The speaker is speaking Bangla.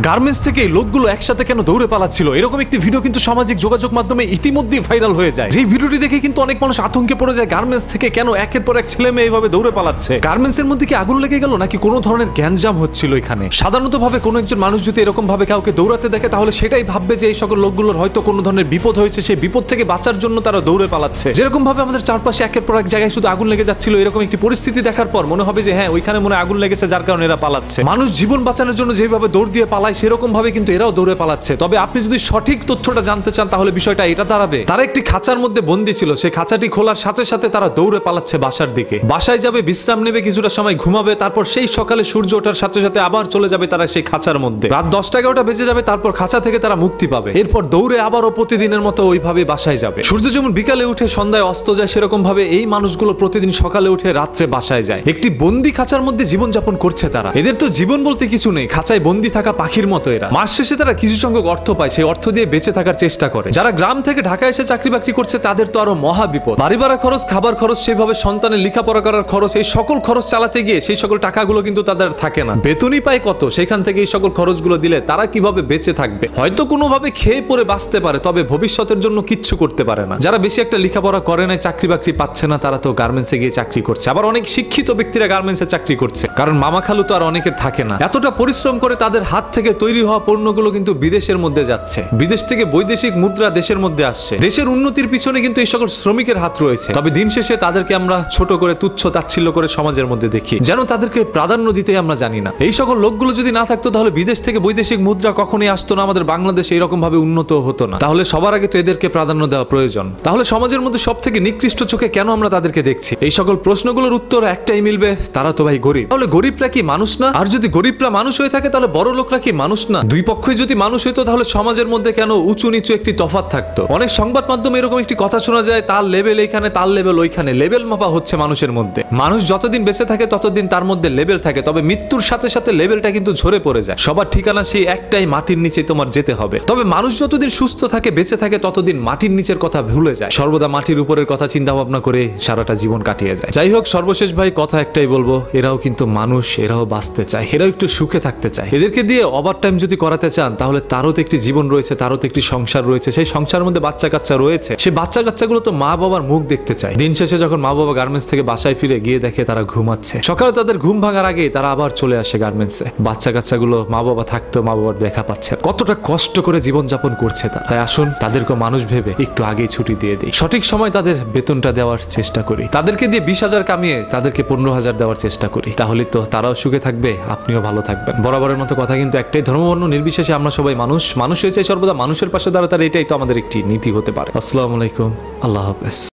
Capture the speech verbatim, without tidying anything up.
গার্মেন্টস থেকে লোকগুলো একসাথে কেন দৌড়ে পালাচ্ছিল এরকম একটি ভিডিও কিন্তু সামাজিক যোগাযোগ মাধ্যমে ইতিমধ্যেই ভাইরাল হয়ে যায়। যে ভিডিওটি দেখে কিন্তু অনেক মানুষ আতঙ্কে পড়ে যায় গার্মেন্টস থেকে কেন একের পর এক ছেলে মেয়ে এইভাবে দৌড়ে পালাচ্ছে। গার্মেন্টস এর মধ্যে কি আগুন লেগে গেল নাকি কোনো ধরনের গ্যাঞ্জাম হচ্ছিল এখানে? সাধারণত ভাবে কোনো একজন মানুষ যদি এরকম ভাবে কাউকে দৌড়াতে দেখে তাহলে সেটাই ভাববে যে এই সকল লোকগুলোর হয়তো কোনো ধরনের বিপদ হয়েছে, সেই বিপদ থেকে বাঁচার জন্য তারা দৌড়ে পালাচ্ছে। যেরকম ভাবে আমাদের চারপাশে একের পর এক জায়গায় শুধু আগুন লেগে যাচ্ছিল, এরকম একটি পরিস্থিতি দেখার পর মনে হবে যে হ্যাঁ ওইখানে মনে আগুন লেগেছে যার কারণে এরা পালাচ্ছে। মানুষ জীবন বাঁচানোর জন্য যেভাবে দৌড় দিয়ে পালায় সেরকম ভাবে কিন্তু এরাও দৌড়ে পালাচ্ছে। তবে আপনি যদি সঠিক তথ্যটা জানতে চান তাহলে বিষয়টা এটা দাঁড়াবে, তারা একটি খাঁচার মধ্যে বন্দী ছিল, সেই খাঁচাটি খোলার সাথে সাথে তারা দৌড়ে পালাচ্ছে বাসার দিকে। বাসায় যাবে, বিশ্রাম নেবে, কিছুটা সময় ঘুমাবে, তারপর সেই সকালে সূর্য ওঠার সাথে সাথে আবার চলে যাবে তারা সেই খাঁচার মধ্যে। রাত দশটা এগারোটা বেজে যাবে, তারপর খাঁচা থেকে তারা মুক্তি পাবে। এরপর দৌড়ে আবারও প্রতিদিনের মতো ওইভাবে বাসায় যাবে। সূর্য যেমন বিকালে উঠে সন্ধ্যায় অস্ত যায়, সেরকম ভাবে এই মানুষগুলো প্রতিদিন সকালে উঠে রাত্রে বাসায় যায়। একটি বন্দি খাঁচার মধ্যে জীবন যাপন করছে তারা। এদের তো জীবন বলতে কিছু নেই, খাঁচায় বন্দি থাকা পাখির মতো এরা। মাস শেষে তারা কিছু সংখ্যক অর্থ পায়, সেই অর্থ দিয়ে বেঁচে থাকার চেষ্টা করে। যারা গ্রাম থেকে ঢাকায় এসে চাকরি বাকরি করছে তাদের তো আরো মহা বিপদ। বাড়ি ভাড়া খরচ, খাবার খরচ, সেভাবে সন্তানের লেখাপড়া করার খরচ, এই সকল খরচ চালাতে গিয়ে সেই সকল টাকাগুলো কিন্তু তাদের থাকে না। বেতনই পায় কত, সেখান থেকে এই সকল খরচগুলো দিলে তারা কিভাবে বেঁচে থাকবে? হয়তো কোনোভাবে খেয়ে পরে বাঁচতে পারে, তবে ভবিষ্যতের জন্য কিচ্ছু করতে পারে না। যারা বেশি একটা লেখাপড়া করে নাই, চাকরি বাকরি পাচ্ছে না, তারা তো গার্মেন্টসে গিয়ে চাকরি করছে। আবার অনেক শিক্ষিত ব্যক্তিরা গার্মেন্টসে চাকরি করছে, কারণ মামা খালু তো আর অনেকের থাকে না। এতটা পরিশ্রম করে তাদের হাত থেকে তৈরি হওয়া পণ্যগুলো কিন্তু বিদেশের মধ্যে যাচ্ছে, বিদেশ থেকে বৈদেশিক মুদ্রা দেশের মধ্যে আসছে। দেশের উন্নতির পিছনে কিন্তু এই সকল শ্রমিকের হাত রয়েছে। তবে দিন শেষে তাদেরকে আমরা ছোট করে, তুচ্ছ তাচ্ছিল্য করে সমাজের মধ্যে দেখি, যেন তাদেরকে প্রাধান্য দিতে আমরা জানি না। এই সকল লোকগুলো যদি না থাকতো তাহলে বিদেশ থেকে বৈদেশিক মুদ্রা কখনোই আসতো না, আমাদের বাংলাদেশ এইরকম ভাবে উন্নত হতো না। তাহলে সবার আগে তো এদেরকে প্রাধান্য দেওয়া প্রয়োজন। তাহলে সমাজের মধ্যে সব থেকে নিকৃষ্ট চোখে কেন আমরা তাদেরকে দেখছি? এই সকল প্রশ্নগুলোর উত্তর একটাই মিলবে, তারা তো ভাই গরিব। তাহলে গরিবরা কি মানুষ না? আর যদি গরিবরা মানুষ হয়ে থাকে তাহলে বড় লোকরা কি মানুষ না? দুই পক্ষই যদি মানুষ হইতো তাহলে সমাজের মধ্যে কেন উঁচু নিচু একটি তফাৎ থাকতো? অনেক সংবাদ মাধ্যমে এরকম একটি কথা শোনা যায়, তার লেভেল এইখানে, তার লেভেল ওইখানে। লেভেল মাপা হচ্ছে মানুষের মধ্যে। মানুষ যতদিন বেঁচে থাকে ততদিন তার মধ্যে লেভেল থাকে, তবে মৃত্যুর সাথে সাথে লেভেলটা কিন্তু ঝরে পড়ে যায়। সবার ঠিকানা সেই একটাই, মাটির নিচে তোমার যেতে হবে। তবে মানুষ যতদিন সুস্থ থাকে, বেঁচে থাকে, ততদিন মাটির নিচের কথা ভুলে যায়, সর্বদা মাটির উপরের কথা চিন্তা ভাবনা করে সারাটা জীবন কাটিয়ে যায়। যাই হোক, সর্বশেষ ভাই কথা একটাই বলবো, এরাও কিন্তু মানুষ, এরাও বাঁচতে চায়, এরাও একটু সুখে থাকতে চায়। এদেরকে দিয়ে ওভার টাইম যদি করাতে চান তাহলে তারও তো একটি জীবন রয়েছে, তারও তো একটি সংসার রয়েছে, সেই সংসারের মধ্যে বাচ্চা কাচ্চা রয়েছে। সেই বাচ্চা কাচ্চাগুলো তো মা বাবার মুখ দেখতে চায়। দিন শেষে যখন মা বাবা গার্মেন্টস থেকে বাসায় ফিরে গিয়ে দেখে তারা ঘুমাচ্ছে, সকালে তাদের ঘুম ভাঙার আগে তারা আবার চলে আসে গার্মেন্টসে। বাচ্চা কাচ্চাগুলো মা বাবা থাকতো, মা বাবার দেখা পাচ্ছে, কতটা কষ্ট করে জীবন যাপন করছে তারা। তাই আসুন তাদেরকে মানুষ ভেবে একটু আগেই ছুটি দিয়ে দিই, সঠিক সময় তাদের বেতনটা দেওয়ার চেষ্টা করি, তাদেরকে দিয়ে বিশ হাজার কামিয়ে তাদেরকে পনেরো হাজার দেওয়ার চেষ্টা করি। তাহলে তো তারাও সুখে থাকবে, আপনিও ভালো থাকবেন। বরাবরের মতো কথা কিন্তু একটাই, ধর্মবর্ণ নির্বিশেষে আমরা সবাই মানুষ। মানুষ হয়ে চাই সর্বদা মানুষের পাশে দাঁড়াতে, এটাই তো আমাদের একটি নীতি হতে পারে। আসসালামু আলাইকুম, আল্লাহ হাফেজ।